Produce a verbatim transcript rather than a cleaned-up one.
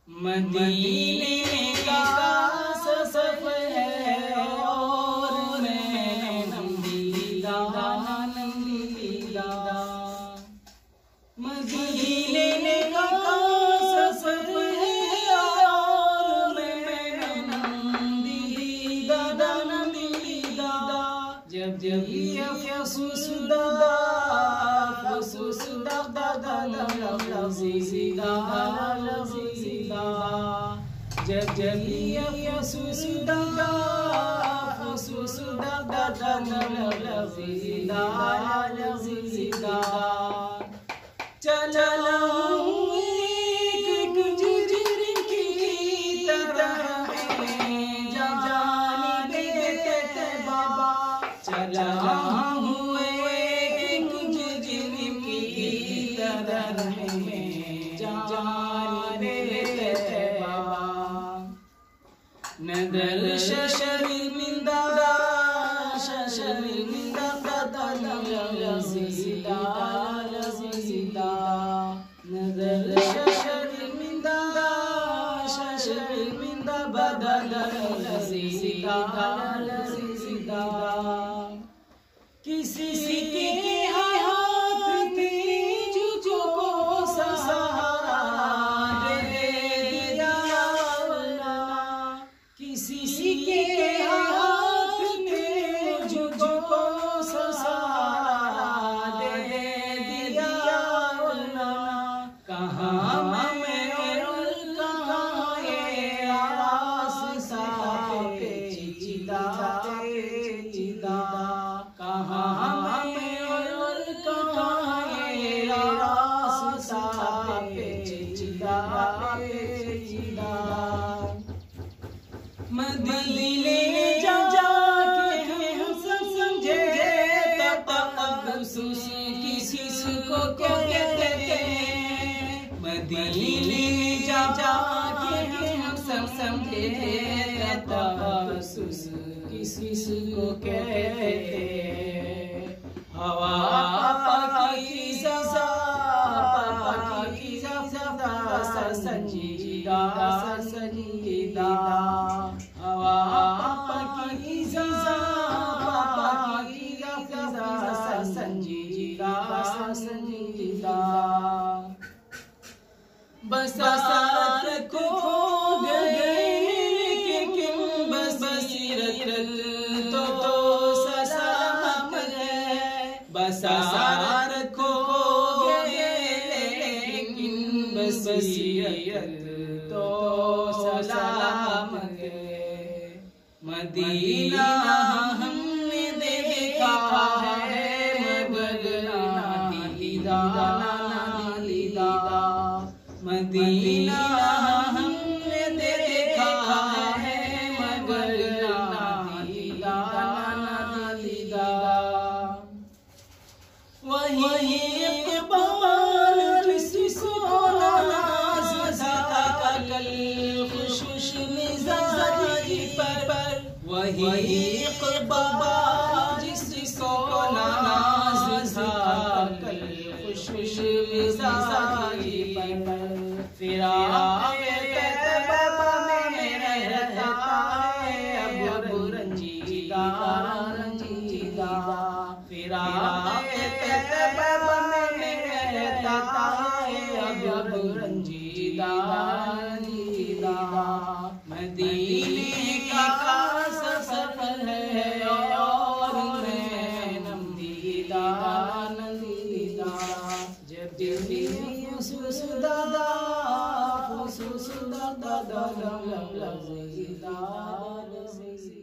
मदीने का सफर है और मैं नंदीदा नंदीदा। मदीने का सफर है और मैं नंदीदा नंदीदा। जब जब ये फुसुदा फुसुदा दादा लजीदा लजीदा। जब जब ये फुसुदा फुसुदा दादा लजीदा लजीदा। चला हूँ एक गुजर की तरह में जान देते बाबा। चला हूँ एक गुजर की तरह में जान देते बाबा। नदर शर्मिंदा शर्मिंदा दादा लजीदा लजीदा। नदर शर्मिंदा शर्मिंदा बदल लजीदा लजीदा। किसी के हाथ में तुझको सहारा दे दिया। किसी के हाथ में तुझको सहारा दे दिया। कहाँ मैं और कहाँ ये रास्ता पेचीदा पेचीदा। कहाँ मैं और कहाँ ये रास्ता पेचीदा पेचीदा। मदीने जा जाके हम समझे तब किसी को क्या कहते हैं। मदीने जा जाके हम सब समझे तब किसी को कहते हैं। हवा पाकीज़ा पाकीज़ा संजीदा संजीदा। हवा पाकीज़ा पाकीज़ा संजीदा संजीदा। बसारत खो गए लेकिन बस बसीरत तो तो सलामत है। बसारत खो गए लेकिन बस बसीरत तो सलामत है। मदीना हमने देखा है मगर ना दीदा ना दीदा। मदीना हमने देखा है मगर ना दीदा ना दीदा। वही इक़बाल जिसको नाज़ था कल खुश मिज़ाज पर। वही इक़बाल जिसको नाज़ था कल खुश मिज़ाज पर। फिराक़े तैबा में रहता है अब रंजीदा रंजीदा। फिराक़े तैबा में रहता है अब रंजीदा रंजीदा। मदीने का सफर है और मैं नंदीदा नंदीदा। जब जब सुसुदा सुसुदा दादा लजीदा लजीदा।